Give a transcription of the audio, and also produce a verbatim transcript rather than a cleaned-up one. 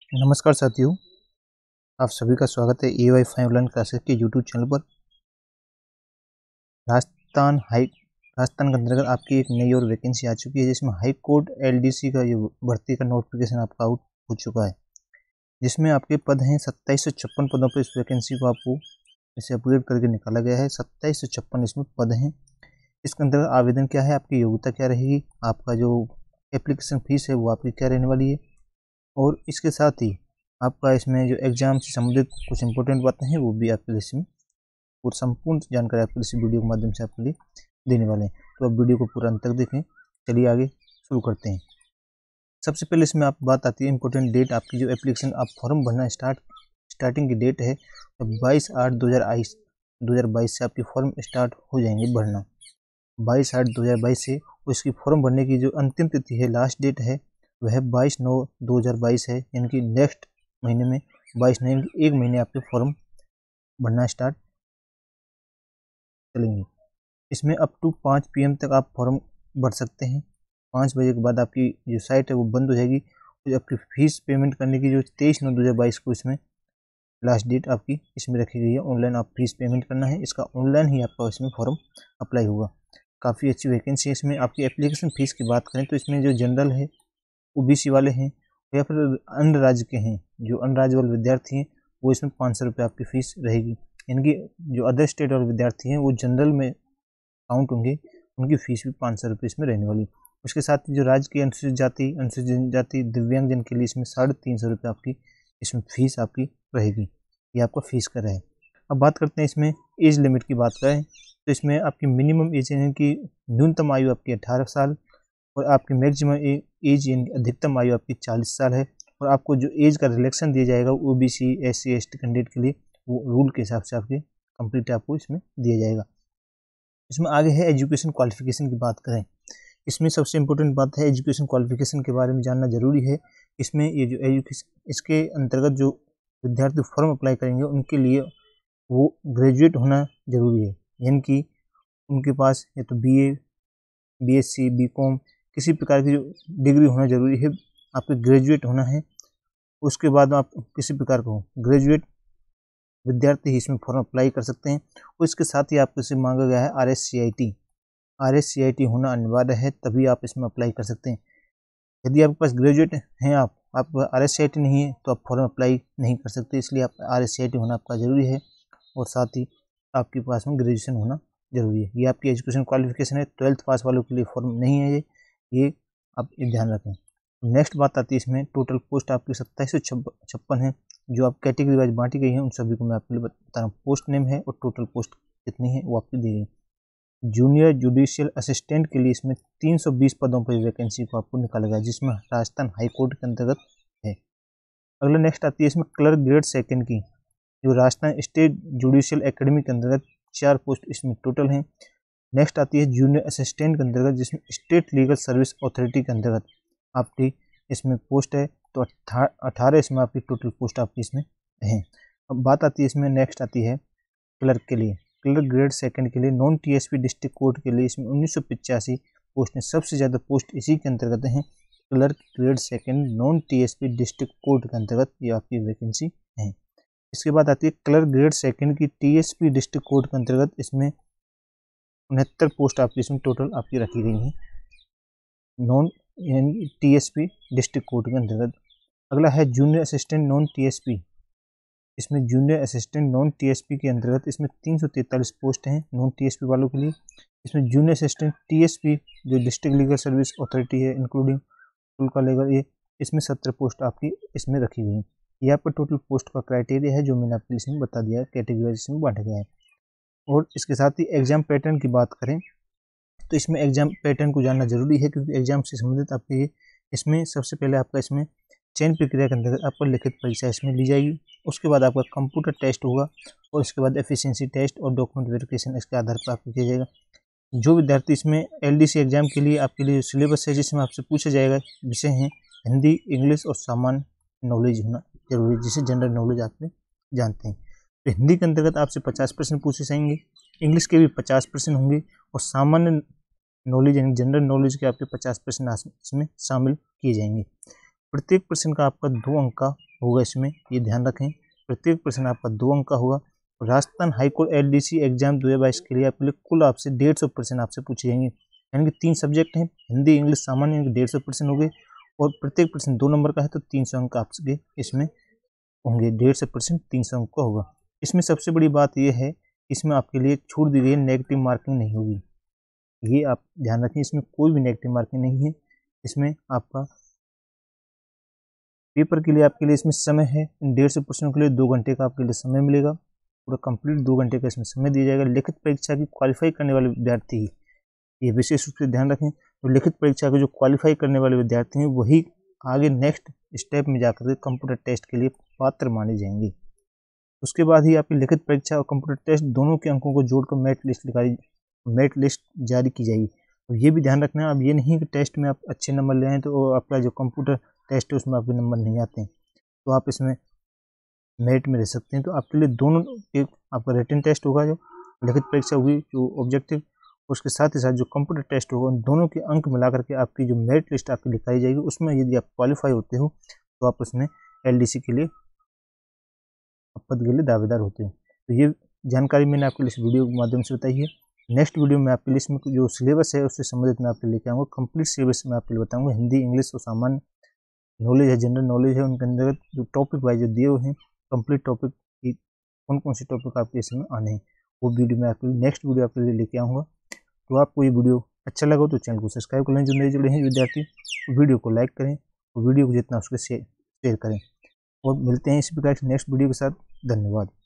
नमस्कार साथियों, आप सभी का स्वागत है A Y five learn classes के यूट्यूब चैनल पर। राजस्थान हाई राजस्थान के अंतर्गत आपकी एक नई और वैकेंसी आ चुकी है, जिसमें high court L D C का ये भर्ती का नोटिफिकेशन आपका आउट हो चुका है, जिसमें आपके पद हैं सत्ताईस सौ छप्पन पदों पर। इस वैकेंसी को आपको इसे अपग्रेड करके निकाला गया है। सत्ताईस सौ छप्पन इसमें पद हैं। इसके अंतर्गत आवेदन क्या है, आपकी योग्यता क्या रहेगी, आपका जो एप्लीकेशन फीस है वो आपकी क्या रहने वाली है, और इसके साथ ही आपका इसमें जो एग्जाम से संबंधित कुछ इंपॉर्टेंट बातें हैं वो भी आपके लिए इसमें और संपूर्ण जानकारी आपके इस वीडियो के माध्यम से आपके लिए देने वाले हैं। तो आप वीडियो को पूरा अंत तक देखें। चलिए आगे शुरू करते हैं। सबसे पहले इसमें आप बात आती है इंपॉर्टेंट डेट। आपकी जो एप्लीकेशन आप फॉर्म भरना स्टार्ट स्टार्टिंग की डेट है तो बाईस आठ दो हज़ार बाईस दो हज़ार बाईस से आपकी फॉर्म स्टार्ट हो जाएंगे भरना। बाईस आठ दो हज़ार बाईस से उसकी फॉर्म भरने की जो अंतिम तिथि है, लास्ट डेट है, वह बाईस नौ दो हज़ार बाईस है, यानी कि नेक्स्ट महीने में बाईस नौ एक महीने आपके फॉर्म भरना स्टार्ट चलेंगे। इसमें अप टू पाँच पी एम तक आप फॉर्म भर सकते हैं। पाँच बजे के बाद आपकी जो साइट है वो बंद हो जाएगी। तो आपकी फीस पेमेंट करने की जो तेईस नौ दो हज़ार बाईस को इसमें लास्ट डेट आपकी इसमें रखी गई है। ऑनलाइन आप फीस पेमेंट करना है, इसका ऑनलाइन ही आपका इसमें फॉर्म अप्लाई होगा। काफ़ी अच्छी वैकेंसी है। इसमें आपकी एप्लीकेशन फ़ीस की बात करें तो इसमें जो जनरल है, ओ बी सी वाले हैं या फिर अन्य राज्य के हैं, जो अन्य राज्य वाले विद्यार्थी हैं, वो इसमें पाँच सौ रुपये आपकी फ़ीस रहेगी। यानी कि जो अदर स्टेट वाले विद्यार्थी हैं वो जनरल में काउंट होंगे, उनकी फ़ीस भी पाँच सौ रुपये इसमें रहने वाली। उसके साथ ही जो राज्य की अनुसूचित जाति अनुसूचित जनजाति दिव्यांगजन के लिए इसमें साढ़े तीन सौ रुपये आपकी इसमें फ़ीस आपकी रहेगी। ये आपका फ़ीस का रहे। अब बात करते हैं इसमें एज लिमिट की बात करें तो इसमें आपकी मिनिमम एज यानी कि न्यूनतम आयु आपकी अठारह साल और आपकी मैक्सिमम एज यानी अधिकतम आयु आपकी चालीस साल है। और आपको जो एज का रिलैक्सेशन दिया जाएगा O B C S C S T candidate के लिए, वो रूल के हिसाब से आपके कंप्लीट आपको इसमें दिया जाएगा। इसमें आगे है एजुकेशन क्वालिफिकेशन की बात करें। इसमें सबसे इम्पोर्टेंट बात है एजुकेशन क्वालिफिकेशन के बारे में जानना जरूरी है। इसमें ये जो एजुकेशन इसके अंतर्गत जो विद्यार्थी फॉर्म अप्लाई करेंगे उनके लिए वो ग्रेजुएट होना जरूरी है, यानी कि उनके पास या तो B A B S C B com किसी प्रकार की जो डिग्री होना जरूरी है, आपके ग्रेजुएट होना है। उसके बाद आप किसी प्रकार का हो ग्रेजुएट विद्यार्थी ही इसमें फॉर्म अप्लाई कर सकते हैं। और इसके साथ ही आपको इसमें मांगा गया है R S C I T R S C I T होना अनिवार्य है, तभी आप इसमें अप्लाई कर सकते हैं। यदि आपके पास ग्रेजुएट हैं आप आप R S C I T नहीं है तो आप फॉर्म अप्लाई नहीं कर सकते, इसलिए आप R S C I T होना आपका ज़रूरी है और साथ ही आपके पास में ग्रेजुएशन होना जरूरी है। ये आपकी एजुकेशन क्वालिफिकेशन है। ट्वेल्थ पास वालों के लिए फॉर्म नहीं है ये ये आप ये ध्यान रखें। नेक्स्ट बात आती है इसमें टोटल पोस्ट आपकी सत्ताईस सौ छप्पन है, जो आप कैटेगरी वाइज बांटी गई है उन सभी को मैं आपके लिए बता रहा हूँ। पोस्ट नेम है और टोटल पोस्ट कितनी है वो आपकी दी गई। जूनियर जुडिशियल असिस्टेंट के लिए इसमें तीन सौ बीस पदों पर वैकेंसी को आपको निकाला गया, जिसमें राजस्थान हाई कोर्ट के अंतर्गत है। अगला नेक्स्ट आती है इसमें क्लर्क ग्रेड सेकेंड की, जो राजस्थान स्टेट जुडिशियल एकेडमी के अंतर्गत चार पोस्ट इसमें टोटल हैं। नेक्स्ट आती है जूनियर असिस्टेंट के अंतर्गत, जिसमें स्टेट लीगल सर्विस अथॉरिटी के अंतर्गत आपकी इसमें पोस्ट है। तो अठारह इसमें आपकी टोटल पोस्ट आपकी इसमें है। अब बात आती है इसमें नेक्स्ट आती है क्लर्क के लिए, क्लर्क ग्रेड सेकंड के लिए non T S P district court के लिए इसमें उन्नीस सौ पचासी पोस्ट हैं। सबसे ज़्यादा पोस्ट इसी के अंतर्गत हैं, clerk grade second non T S P district court के अंतर्गत ये आपकी वैकेंसी है। इसके बाद आती है क्लर्क ग्रेड सेकंड की T S P district court के अंतर्गत, इसमें उनहत्तर पोस्ट आपकी इसमें टोटल आपकी रखी गई हैं नॉन यानी T S P district court के अंतर्गत। अगला है junior assistant non T S P. इसमें junior assistant non T S P के अंतर्गत इसमें तीन सौ तैंतालीस पोस्ट हैं नॉन टी एस पी वालों के लिए। इसमें junior assistant T S P जो डिस्ट्रिक्ट लीगल सर्विस अथॉरिटी है इंक्लूडिंग स्कूल का लेवल, ये इसमें सत्तर पोस्ट आपकी इसमें रखी गई हैं। ये आपका टोटल पोस्ट का क्राइटेरिया है जो मैंने आपके इसमें बता दिया है, कैटेगरी वाइज इसमें बांटा गया है। और इसके साथ ही एग्जाम पैटर्न की बात करें तो इसमें एग्जाम पैटर्न को जानना जरूरी है, क्योंकि एग्जाम से संबंधित आपके इसमें सबसे पहले आपका इसमें चयन प्रक्रिया के अंतर्गत आपका लिखित परीक्षा इसमें ली जाएगी। उसके बाद आपका कंप्यूटर टेस्ट होगा और इसके बाद एफिशिएंसी टेस्ट और डॉक्यूमेंट वेरिफिकेशन इसके आधार पर आपको किया जाएगा। जो विद्यार्थी इसमें एल डी सी एग्जाम के लिए आपके लिए सिलेबस है जिसमें आपसे पूछा जाएगा विषय हैं हिंदी, इंग्लिश और सामान्य नॉलेज होना जरूरी है, जिसे जनरल नॉलेज आप जानते हैं। तो हिंदी के अंतर्गत आपसे पचास परसेंट पूछे जाएंगे, इंग्लिश के भी पचास परसेंट होंगे और सामान्य नॉलेज यानी जनरल नॉलेज के आपके पचास परसेंट इसमें शामिल किए जाएंगे। प्रत्येक प्रश्न का आपका दो अंक का होगा इसमें, ये ध्यान रखें। प्रत्येक प्रश्न आपका दो अंक का होगा। राजस्थान हाईकोर्ट एलडीसी एग्जाम दो हज़ार बाईस के लिए आपके लिए कुल आपसे डेढ़ सौ प्रश्न आपसे पूछे जाएंगे, यानी कि तीन सब्जेक्ट हैं, हिंदी इंग्लिश सामान्य, डेढ़ सौ प्रश्न हो गए, और प्रत्येक प्रश्न दो नंबर का है तो तीन सौ अंक आपके इसमें होंगे। डेढ़ सौ परसेंट तीन सौ अंक का होगा। इसमें सबसे बड़ी बात यह है, इसमें आपके लिए छूट दी गई, नेगेटिव मार्किंग नहीं होगी, ये आप ध्यान रखें। इसमें कोई भी नेगेटिव मार्किंग नहीं है। इसमें आपका पेपर के लिए आपके लिए इसमें समय है, इन डेढ़ सौ प्रश्नों के लिए दो घंटे का आपके लिए समय मिलेगा, पूरा कंप्लीट दो घंटे का इसमें समय दिया जाएगा। लिखित परीक्षा की क्वालिफाई करने वाले विद्यार्थी, ये विशेष रूप से ध्यान रखें, तो लिखित परीक्षा के जो क्वालिफाई करने वाले विद्यार्थी हैं वही आगे नेक्स्ट स्टेप में जाकर के कंप्यूटर टेस्ट के लिए पात्र माने जाएंगे। उसके बाद ही आपकी लिखित परीक्षा और कंप्यूटर टेस्ट दोनों के अंकों को जोड़कर मेरिट लिस्ट निकाली मेरिट लिस्ट जारी की जाएगी। और ये भी ध्यान रखना है, अब ये नहीं कि टेस्ट में आप अच्छे नंबर ले आए तो आपका जो कंप्यूटर टेस्ट है उसमें आपके नंबर नहीं आते हैं तो आप इसमें मेरिट में रह सकते हैं। तो आपके लिए दोनों, एक आपका रिटन टेस्ट होगा, जो लिखित परीक्षा होगी जो ऑब्जेक्टिव, उसके साथ ही साथ जो कंप्यूटर टेस्ट होगा, उन दोनों के अंक मिला करके आपकी जो मेरिट लिस्ट आपकी दिखाई जाएगी। उसमें यदि आप क्वालिफाई होते हो तो आप उसमें एलडीसी के लिए पद के लिए दावेदार होते हैं। तो ये जानकारी मैंने आपके लिए इस वीडियो के माध्यम से बताई है। नेक्स्ट वीडियो में आपके लिए इसमें जो सिलेबस है उससे संबंधित मैं आपके लिए लेके आऊँगा। कंप्लीट सिलेबस में आपके लिए बताऊँगा। हिंदी इंग्लिश और सामान्य नॉलेज है, जनरल नॉलेज है, उनके अंदर जो टॉपिक वाइज जो दिए हुए हैं, कंप्लीट टॉपिक की कौन कौन से टॉपिक आपके इसमें आने हैं, वो वीडियो मैं आपके लिए नेक्स्ट वीडियो आपके लिए लेके आऊँगा। तो आपको ये वीडियो अच्छा लगा तो चैनल को सब्सक्राइब कर लें, जो नए जुड़े हैं विद्यार्थी, तो वीडियो को लाइक करें और वीडियो को जितना उसके शेयर करें। और मिलते हैं इसी प्रकार के नेक्स्ट वीडियो के साथ। धन्यवाद।